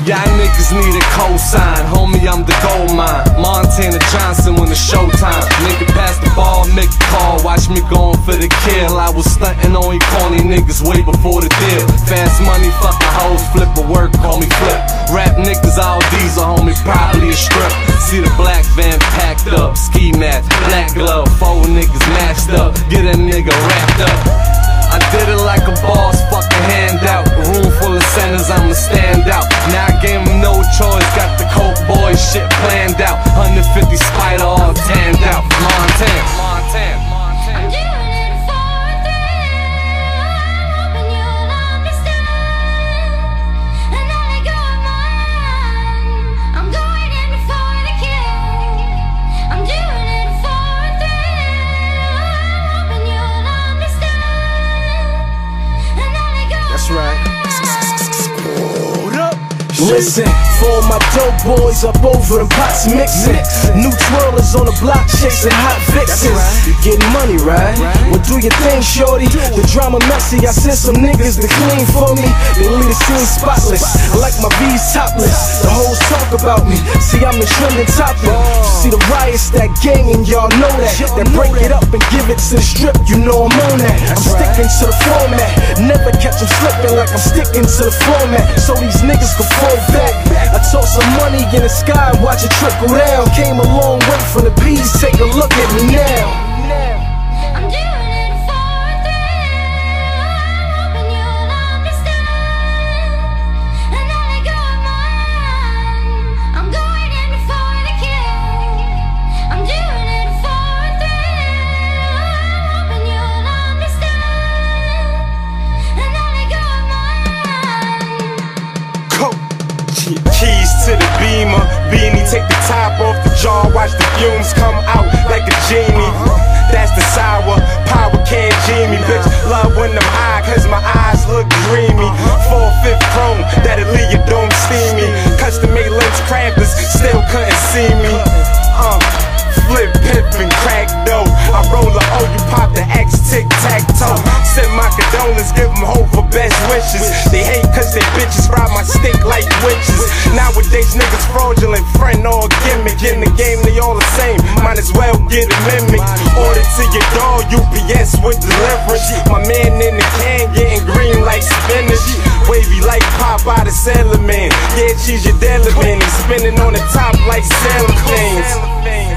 Y'all niggas need a cosign, homie, I'm the gold mine. Montana Johnson when it's showtime. Nigga pass the ball, make a call, watch me going for the kill. I was stunting on you corny niggas way before the deal. Fast money, fucking hoes, flip a work, call me Flip. Rap niggas, all these are homie, probably a strip. See the black van packed up, ski mask, black glove, 4 niggas matched up, get a nigga wrapped up. I did it like a boss, fucking handout. A room full of centers, I'ma stand out. Now I gave him no choice, got the Coke boy shit planned out. 150 Spider all tanned out. Montana. Listen, for all my dope boys up over them pots mixing. New twirlers on the block chasing hot vixens. You getting money, right? Well, do your thing, shorty. The drama messy, I sent some niggas to clean for me. They leave the scene spotless. I like my V's topless. The hoes talk about me. See, I'm the trending topic. You see the riots, that gang, and y'all know that. That break it up and give it to the strip, you know I'm on that. I'm sticking to the format. Never catch them slipping like I'm sticking to the format. So these niggas can fall back. I toss some money in the sky and watch it trickle down. Came a long way from the P's, take a look at me now. Keys to the Beamer, beanie, take the top off the jar, watch the fumes come out like a genie. That's the sour, power can't G me, bitch. Love when I'm high, cause my eyes look dreamy. 4/5 chrome, that'll leave your dome steamy. Custom made lens crafters, still couldn't see me. Flip, pip, and crack dough. I roll a O, you pop the X, tic-tac-toe. Send my condolences, give them hope for best wishes. They hate cause they bitches ride my stick like witches. Nowadays niggas fraudulent, friend or gimmick. In the game they all the same, might as well get a mimic. Order to your door, UPS with deliverance. My man in the can getting green like spinach. Wavy like Pop out of Sailor Man. Yeah, she's your dealer man. He's spinning on the top like sailing planes.